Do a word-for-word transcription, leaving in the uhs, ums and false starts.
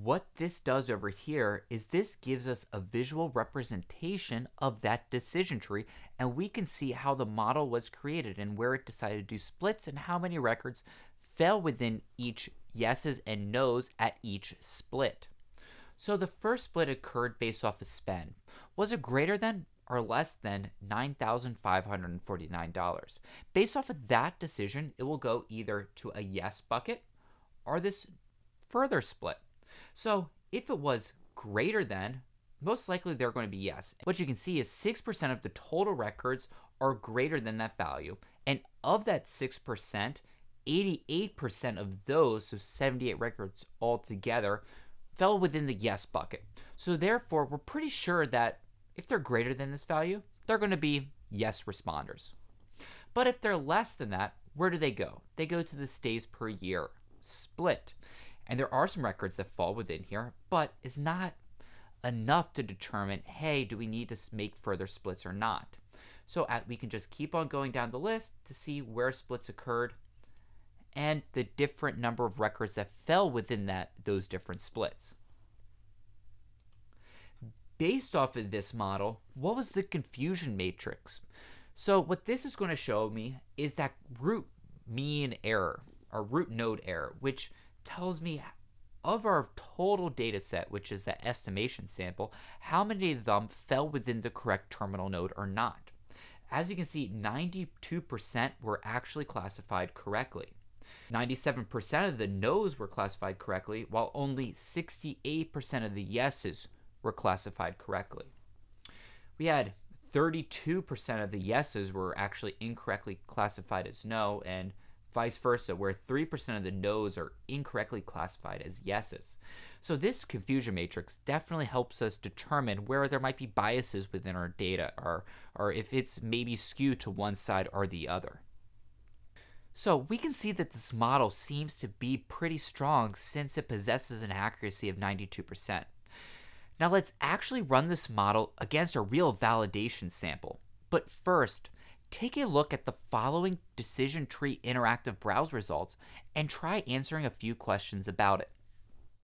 What this does over here is this gives us a visual representation of that decision tree, and we can see how the model was created and where it decided to do splits and how many records fell within each yeses and nos at each split. So the first split occurred based off of spend. Was it greater than or less than nine thousand five hundred forty-nine dollars? Based off of that decision, it will go either to a yes bucket or this further split. So if it was greater than, most likely they're going to be yes. What you can see is six percent of the total records are greater than that value. And of that six percent, eighty-eight percent of those, so seventy-eight records altogether, fell within the yes bucket. So therefore, we're pretty sure that if they're greater than this value, they're going to be yes responders. But if they're less than that, where do they go? They go to the stays per year split. And there are some records that fall within here, but it's not enough to determine, hey, do we need to make further splits or not? So at, we can just keep on going down the list to see where splits occurred and the different number of records that fell within that those different splits. Based off of this model, what was the confusion matrix? So what this is going to show me is that root mean error, or root node error, which tells me of our total data set, which is the estimation sample, how many of them fell within the correct terminal node or not. As you can see, ninety-two percent were actually classified correctly. ninety-seven percent of the no's were classified correctly, while only sixty-eight percent of the yeses were classified correctly. We had thirty-two percent of the yeses were actually incorrectly classified as no, and vice versa, where three percent of the no's are incorrectly classified as yeses. So this confusion matrix definitely helps us determine where there might be biases within our data, or, or if it's maybe skewed to one side or the other. So we can see that this model seems to be pretty strong since it possesses an accuracy of ninety-two percent. Now let's actually run this model against a real validation sample. But first, take a look at the following decision tree interactive browse results and try answering a few questions about it.